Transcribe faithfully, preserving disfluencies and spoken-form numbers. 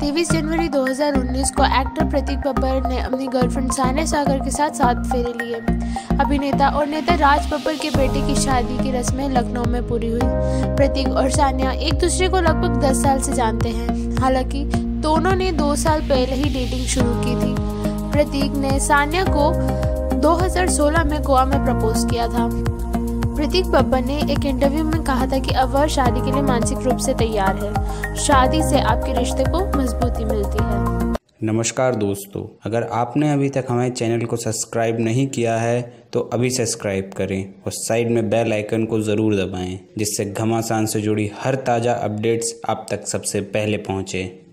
तेईस जनवरी दो हज़ार उन्नीस को एक्टर प्रतीक बब्बर ने अपनी गर्लफ्रेंड सान्या सागर के साथ सात फेरे लिए। अभिनेता और नेता राज बब्बर के बेटे की शादी की रस्में लखनऊ में पूरी हुई। प्रतीक और सान्या एक दूसरे को लगभग दस साल से जानते हैं। हालांकि दोनों ने दो साल पहले ही डेटिंग शुरू की थी। प्रतीक ने सान्या को दो हज़ार सोलह में गोवा में प्रपोज किया था। प्रतीक बब्बर ने एक इंटरव्यू में कहा था कि अब वह शादी के लिए मानसिक रूप से तैयार है। शादी से आपके रिश्ते को मजबूती मिलती है। नमस्कार दोस्तों, अगर आपने अभी तक हमारे चैनल को सब्सक्राइब नहीं किया है तो अभी सब्सक्राइब करें और साइड में बेल आइकन को ज़रूर दबाएं, जिससे घमासान से जुड़ी हर ताज़ा अपडेट्स आप तक सबसे पहले पहुँचे।